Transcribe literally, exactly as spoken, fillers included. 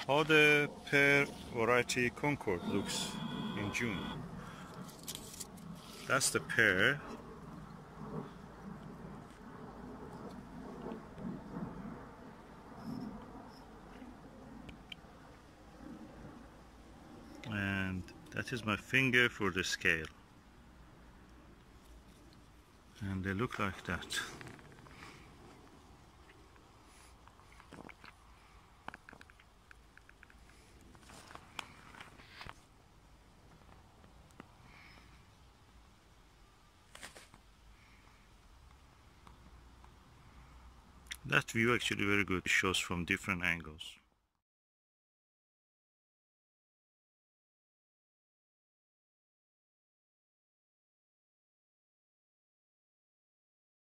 How the pear variety Concorde looks in June. That's the pear. And that is my finger for the scale. And they look like that. That view actually very good. It shows from different angles.